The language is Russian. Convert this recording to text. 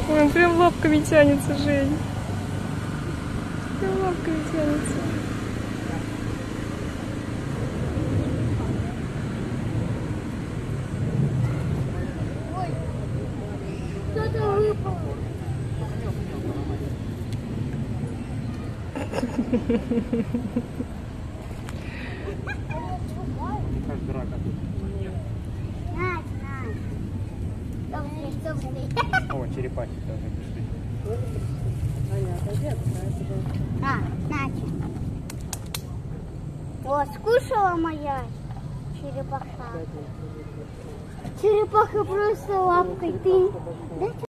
Ой, он прям лапками тянется, Жень. Прям лапками тянется. Ой, кто-то выпал. О, черепахи тоже пришли. Настя. О, скушала моя черепаха. Черепаха просто лапкой. Ты